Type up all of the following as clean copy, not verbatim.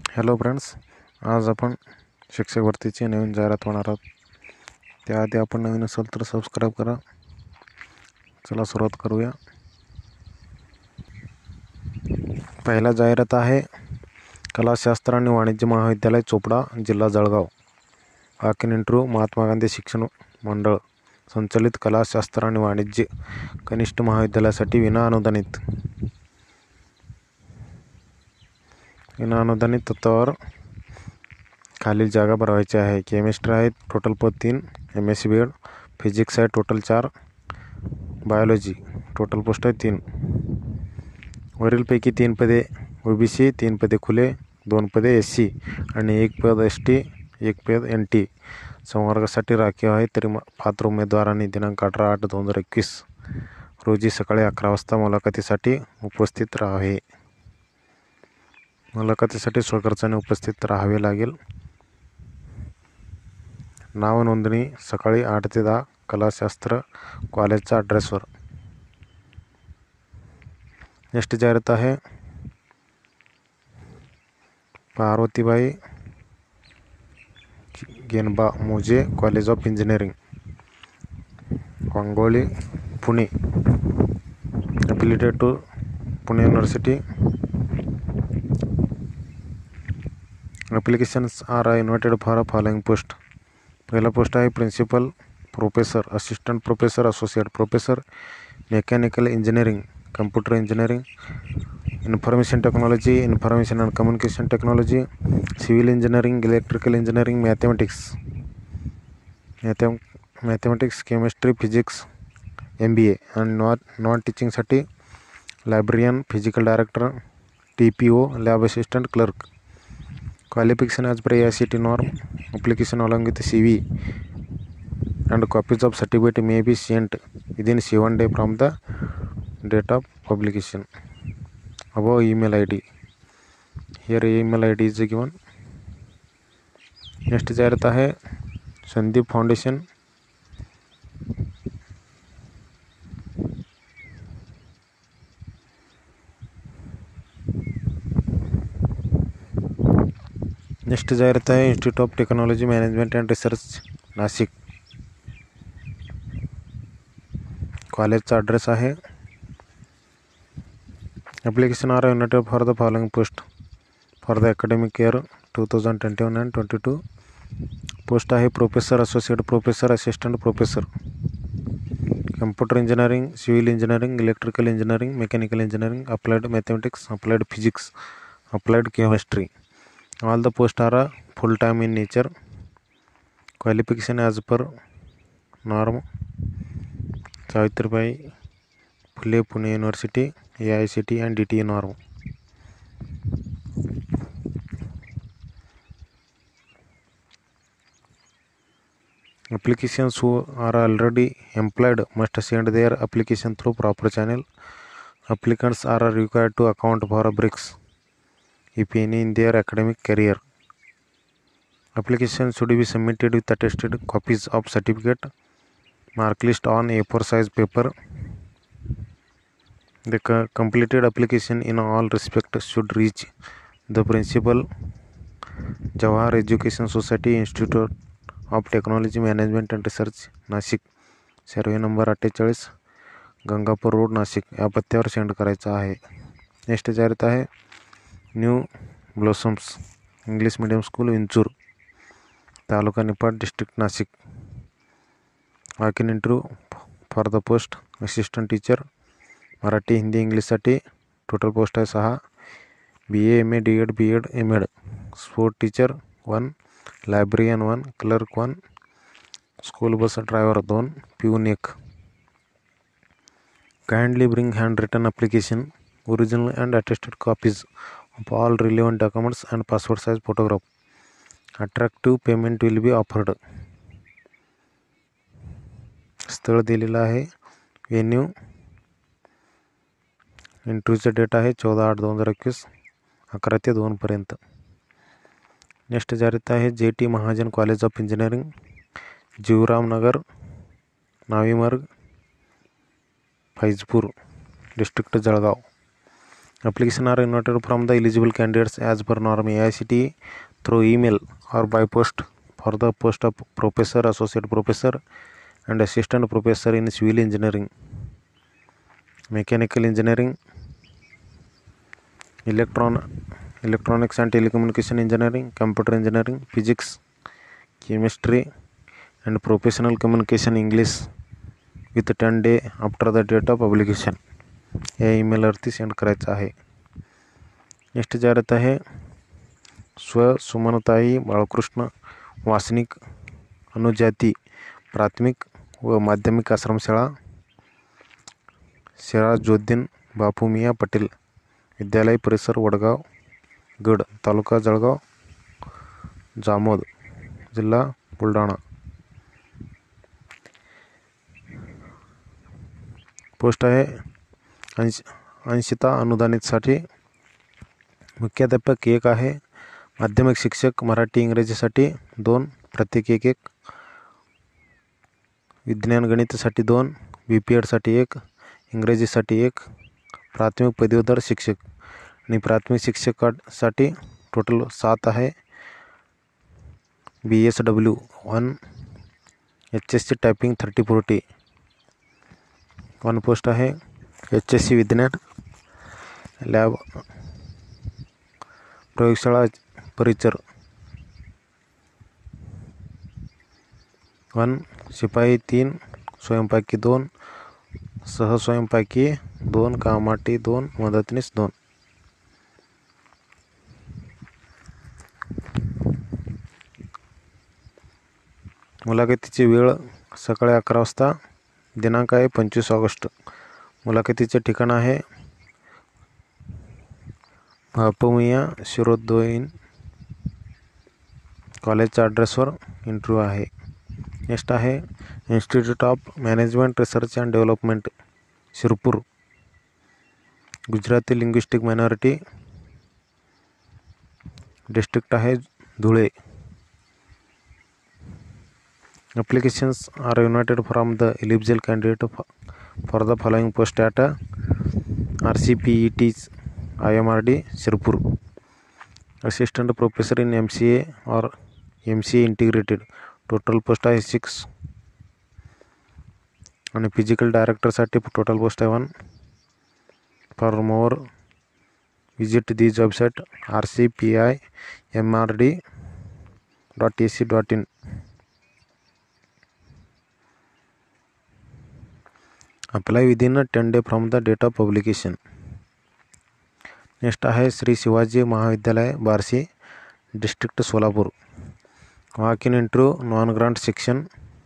Hello friends, आज आपण शिक्षक भरतीची नवीन जाहिरात होणार आहोत. त्याआधी आपण नवीन असाल तर सबस्क्राईब करा. चला सुरुवात करूया. पहिला जाहिरात आहे कलाशास्त्र आणि वाणिज्य महाविद्यालय चोपडा, जिल्हा Jalgaon. Walk in interview. Mahatma Gandhi शिक्षण मंडळ संचलित कलाशास्त्र आणि वाणिज्य कनिष्ठ महाविद्यालयासाठी विनाअनुदानित तत्वावर खालील जागा भरवायची आहे. केमिस्ट्री आहे, टोटल पद 3. MSc BEd. फिजिक्स आहे, टोटल 4. बायोलॉजी टोटल पोस्ट आहे 3. वरीलपैकी 3 पदे OBC, 3 पदे खुले, 2 पदे SC आणि 1 पद ST, 1 पद NT संवर्गासाठी राखीव आहे. तरी पात्र उमेदवारांनी दिनांक 18/8/2021 रोजी सकाळी 11 वाजता मुलाखतीसाठी उपस्थित राहावे. मुलाखतीसाठी स्वखर्चाने उपस्थित राहावे लागेल. नाव नोंदणी सकाळी 8 ते 10 कलाशास्त्र कॉलेजच्या ॲड्रेसवर. नेक्स्ट जाहिरात आहे Parvatibai Genba Moze college of engineering, Wangoli, Pune. Affiliated to Pune university. Applications are invited for following post. पहिला पोस्ट आहे principal professor, assistant professor, associate professor, mechanical engineering, computer engineering, information technology, information and communication technology, civil engineering, electrical engineering, mathematics, chemistry, physics, MBA. आणि non टीचिंगसाठी librarian, physical director, TPO, lab assistant, clerk. Qualification as per AICTE norm. Application along with CV and copies of certificate may be sent within 7 days from the date of publication. Above email ID. Here email ID is given. Next जाहिरात आहे Sandeep foundation. Next जाहिरात आहे institute of technology management and research, Nashik. कॉलेजचा address आहे. Application are invited for the following post for the academic year 2021 and 22. Post आहे professor, associate professor, assistant professor, computer engineering, civil engineering, electrical engineering, mechanical engineering, applied mathematics, applied physics, applied chemistry. All the posts are full-time in nature. Qualification as per norm. Savitribai Phule Pune university, AICTE and DTE norm. Applications who are already employed must send their application through proper channel. Applicants are required to account for breaks, if any, in their academic career. Application should be submitted with attested copies of certificate, mark list on A4 size paper. The completed application in all respects should reach the principal, Jawahar Education Society, Institute of Technology Management and Research, Nashik, survey number 48, Gangapur road, Nashik या पत्त्यावर send करायचा आहे. Next जाहिरात आहे new blossoms English medium school, Vinchur, taluka Niphad, district Nashik. Walk in interview for the post assistant teacher, Marathi, Hindi, इंग्लिशसाठी. Total post आहे 6. BA, MA, DEd, BEd, MAd. Sport teacher 1, librarian 1, clerk 1, school bus driver 2, peon 1. Kindly bring handwritten application, original and attested copies of all relevant documents and passport size photograph. Attractive payment will be offered. स्थळ दिलेलं आहे. Venue. इंटरव्ह्यूचा date आहे 14/8/2021 11 ते 2 पर्यंत. Next जाहिरात आहे JT Mahajan college of engineering, Jeevramnagar, नावीमर्ग, Faizpur, district Jalgaon. Applications are invited from the eligible candidates as per norm AICTE through email or by post for the post of professor, associate professor, and assistant professor in civil engineering, mechanical engineering, electronics and telecommunication engineering, computer engineering, physics, chemistry, and professional communication English with 10 days after the date of publication. या ईमेलवरती send करायचं आहे. Next जाहिरात आहे सुमनताई बाळकृष्ण वासनिक अनुजाती प्राथमिक व माध्यमिक आश्रमशाळा सिराजुद्दीन बापू मियाँ पटेल विद्यालय परिसर वडगाव गड तालुका जळगाव जामोद जिल्हा बुलढाणा. पोस्ट आहे अंशिता अनुदानितसाठी. मुख्याध्यापक 1 आहे. माध्यमिक शिक्षक मराठी इंग्रजीसाठी 2 प्रत्येकी 1. विज्ञान गणितासाठी 2. BPEdसाठी 1. इंग्रजीसाठी 1. प्राथमिक पदवीधर शिक्षक आणि प्राथमिक शिक्षकासाठी टोटल 7 आहे. BSW 1. HSC typing 30-40. 1 पोस्ट आहे. HSC विज्ञान लॅब प्रयोगशाळा परिचर. 1 शिपाई 3 स्वयंपाकी 2 सहस्वयंपाकी 2 कामाटी 2 मदतनीस 2. मुलाखतीची वेळ सकाळी 11 वाजता. दिनांक आहे 25 ऑगस्ट. मुलाखतीचे ठिकाण आहे बापू मियाँ शिरोद्दीन कॉलेजच्या ॲड्रेसवर इंटरव्ह्यू आहे. नेक्स्ट आहे institute of management research and development Shirpur Gujarati linguistic minority. District आहे Dhule. Applications are invited from the eligible candidate for the following post at RCPET IMRD Sirpur. Assistant Professor in MCA or MCA Integrated. Total post आहे 6. आणि physical डायरेक्टरसाठी total post आहे 1. For more visit this website rcpimrd.ac.in. Apply within 10 days from the date of publication. Next आहे श्री शिवाजी महाविद्यालय Barshi district Solapur. Walk in interview non grant section.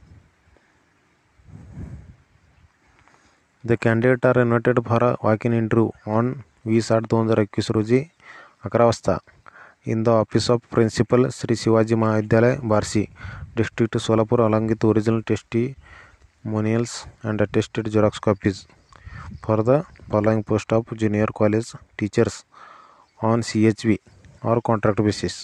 The candidate are invited for walk in interview on 20/8/2021 रोजी 11 वाजता in the office of principal Shri Shivaji महाविद्यालय Barshi district Solapur along with original testimonials and attested Xerox copies for the following post of junior college teachers on CHV or contract basis.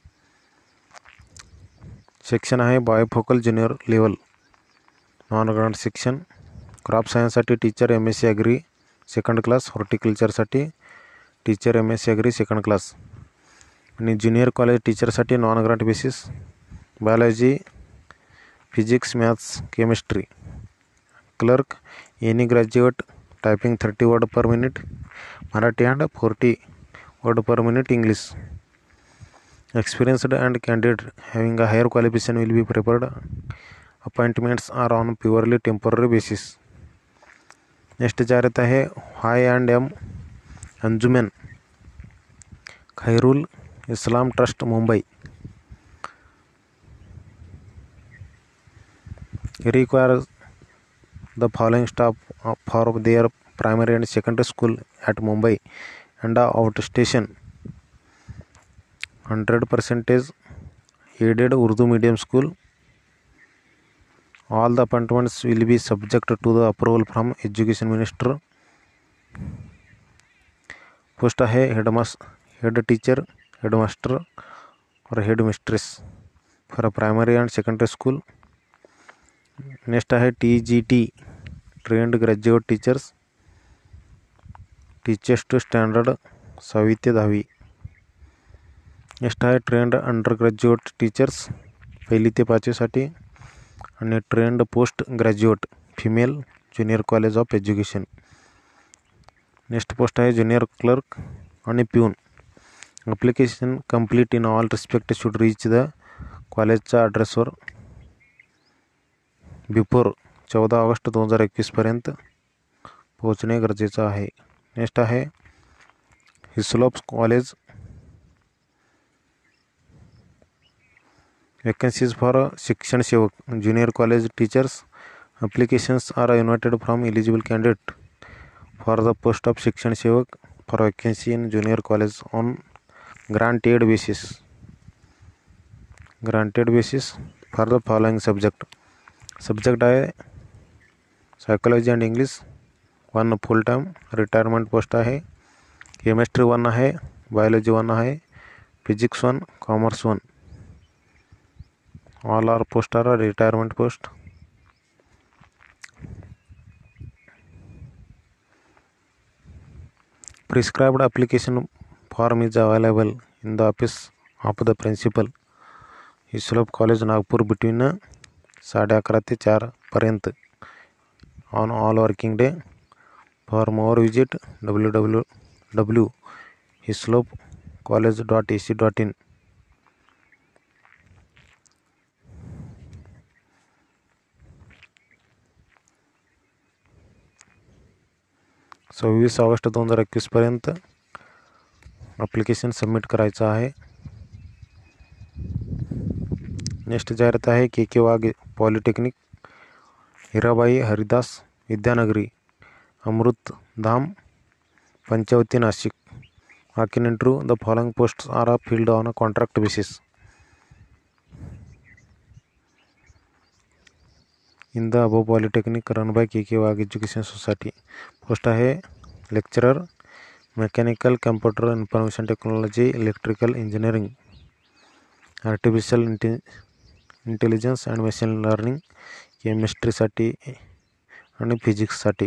Section आहे bifocal junior level non grant section. Crop सायन्ससाठी teacher MSc agri 2nd class. हॉर्टिकल्चरसाठी teacher MSc agri 2nd class. आणि junior college टीचरसाठी non grant basis biology physics maths chemistry. Clerk any graduate typing 30 word per minute Marathi and 40 word per minute English. Experienced and candidate having a higher qualification will be preferred. Appointments are on purely temporary basis. Next जाहिरात आहे Y&M Anjuman Khairul Islam trust Mumbai. Require the following staff for their primary and secondary school at Mumbai and outstation. 100% aided Urdu medium school. All the appointments will be subject to the approval from Education Minister. Post है head teacher, headmaster or headmistress for a primary and secondary school. Next आहे TGT trained graduate teachers teachers to standard 6वी ते 10वी. Next आहे trend under graduate teachers 1ली ते 5वीसाठी आणि trained post graduate female junior college of education. Next post आहे ज्युनियर क्लर्क आणि peon. Application complete in all respect should reach the कॉलेजच्या ॲड्रेसवर बिफोर 14 ऑगस्ट 2021 पर्यंत पोहोचणे गरजेचं आहे. नेक्स्ट आहे हिस्लॉप कॉलेज वॅकन्सीज फॉर शिक्षण सेवक junior college teachers. Applications are invited from eligible candidate for the post of शिक्षण सेवक for vacancy in junior college on granted basis for the following subject आहे psychology and English 1 full time. Retirement post आहे chemistry 1 आहे, biology 1 आहे, physics 1, commerce 1. All are post are retirement post. Prescribed application form is available in the office of the principal, Hislop college Nagpur between 11:30 ते 4 पर्यंत on all working day. For more visit www.hislopcollege.ac.in. 26 August 2021 पर्यंत application submit करायचं आहे. Next जाहिरात आहे K Wagh polytechnic Hirabai Haridas Vidyanagari Amrutdham Panchavati Nashik. Walk in interview. The following posts are filled on a contract basis. In the above polytechnic run by K Wagh education society. Post आहे lecturer mechanical computer information technology electrical engineering artificial intelligence and machine learning केमिस्ट्रीसाठी आणि फिजिक्ससाठी.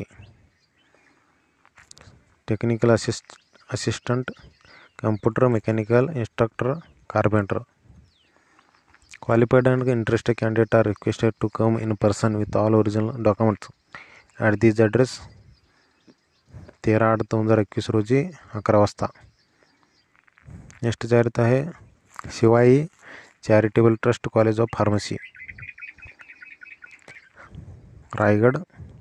Technical assistant computer mechanical instructor carpenter. Qualified and interested candidates are requested to come in person with all original documents at this address. 13/8/2021 रोजी 11 वाजता. Next जाहिरात आहे Shivai charitable trust college of pharmacy Raigad,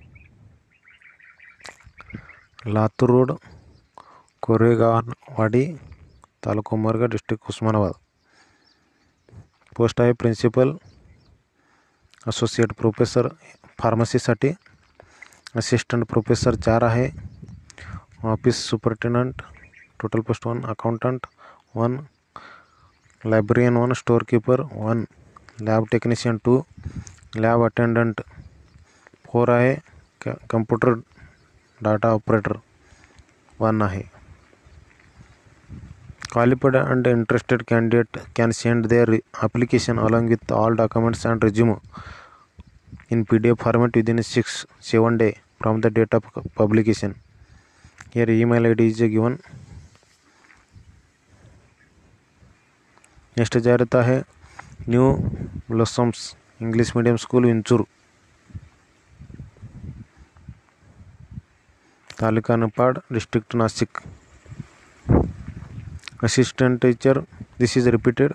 Latur road, Koregaonwadi, taluka Umarga, district Osmanabad. Post आहे principal associate professor फार्मसीसाठी. Assistant professor 4 आहे. Office superintendent total post 1, accountant 1, librarian 1, store keeper 1, lab technician 2, lab attendant 4 आहे. Computer data operator 1 आहे. Qualified and interested candidate can send their application along with all documents and resume in PDF format within 6-7 days from the date of publication. Here email ID is given. Next जाहिरात आहे new blossoms English medium school Vinchur, taluka Niphad, district Nashik. Assistant teacher this is repeated.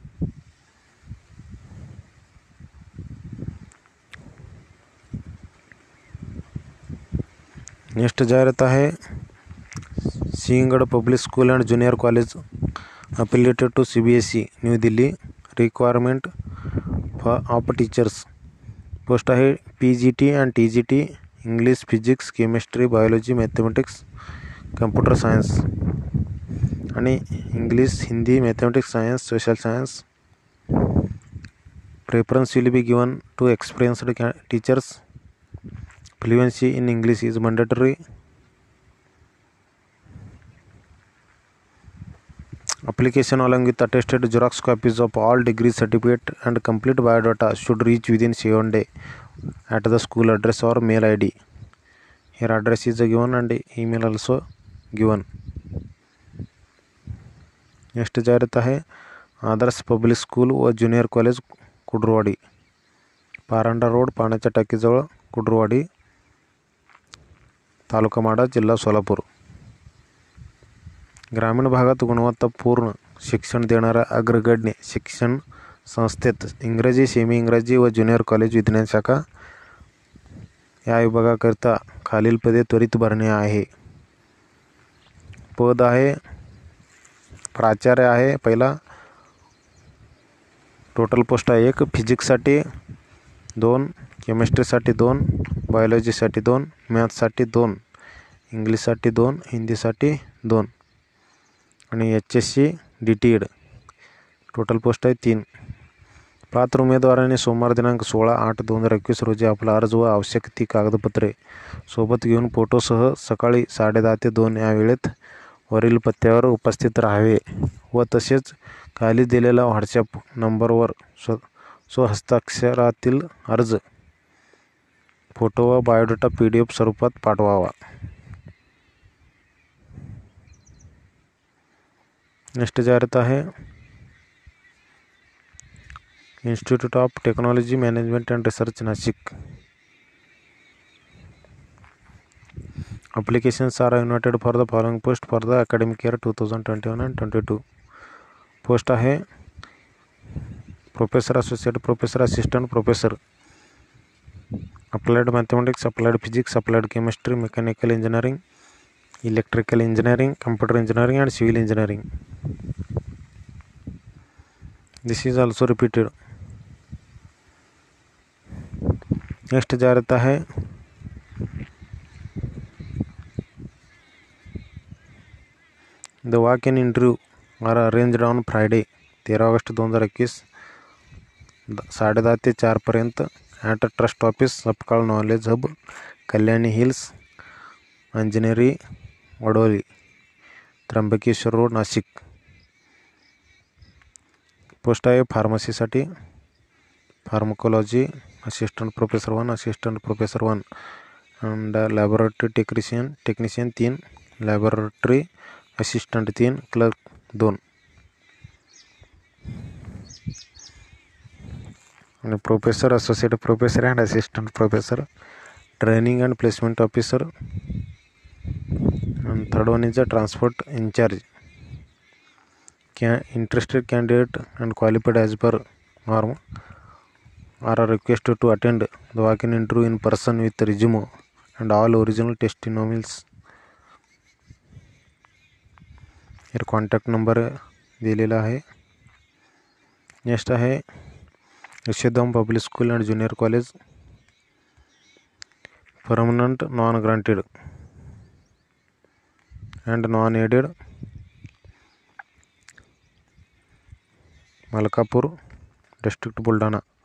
Next जाहिरात आहे Sinhgad public school and junior college affiliated to CBSE new Delhi. Requirement of teachers. Post आहे PGT and TGT English, physics, chemistry, biology, mathematics, computer science आणि English, Hindi, mathematics, science, social science. Preference will be given to experienced teachers. Fluency in English is mandatory. Application along with attested Xerox copies of all degree certificate and complete biodata should reach within 7 days at the school address or mail ID. Here address is given and email also given. Next जाहिरात आहे Adarsh public school व junior college Kudarwadi, Paranda road, पाण्याच्या टाकीजवळ, कुडरवाडी, तालुका माडा, जिल्हा सोलापूर. ग्रामीण भागात गुणवत्तापूर्ण शिक्षण देणाऱ्या अग्रगण्य शिक्षण संस्थेत इंग्रजी, सेमी इंग्रजी व ज्युनियर कॉलेज विज्ञान शाखा या विभागाकरिता खालील पदे त्वरित भरणे आहे. पद आहे प्राचार्य आहे पहिला, टोटल पोस्ट आहे 1, फिजिक्ससाठी 2, केमिस्ट्रीसाठी 2, बायोलॉजीसाठी 2, मॅथ्ससाठी 2, इंग्लिशसाठी 2, हिंदीसाठी 2 आणि HSC DTED टोटल पोस्ट आहे 3. पात्र उमेदवारांनी सोमवार दिनांक 16/8/2021 रोजी आपला अर्ज व आवश्यक ती कागदपत्रे सोबत घेऊन फोटोसह सकाळी 10:30 ते 2 या वेळेत वरील पत्त्यावर उपस्थित राहावे व तसेच खाली दिलेला व्हॉट्सॲप नंबरवर स्वहस्ताक्षरातील अर्ज, फोटो व बायोडाटा PDF स्वरूपात पाठवावा. नेक्स्ट जाहिरात आहे institute of technology management and research Nashik. Applications are invited for the following post for the academic year 2021 and 22. Post आहे professor, associate professor, assistant professor, applied mathematics, applied physics, applied chemistry, mechanical engineering, electrical engineering, computer engineering and civil engineering. This is also repeated. Next जाहिरात आहे the walk in interview are arranged on Friday 13 August 2021 10:30 ते 4 पर्यंत at trust office, Sapkal knowledge hub, Kalyani hills, Anjaneri, Vadoli, Trimbakeshwar road, Nashik. Post आहे फार्मसीसाठी pharmacology assistant professor 1, assistant professor 1 and laboratory technician 3, laboratory assistant 3, clerk 2 आणि professor, associate professor and assistant professor, training and placement officer and third one is a transport in charge. Interested candidate and qualified as per norm are requested to attend the walk-in interview in person with resume and all original testimonials. here contact number दिलेला आहे. Next आहे Yashodam public school and junior college, permanent non granted and non-aided, Malkapur district Buldhana.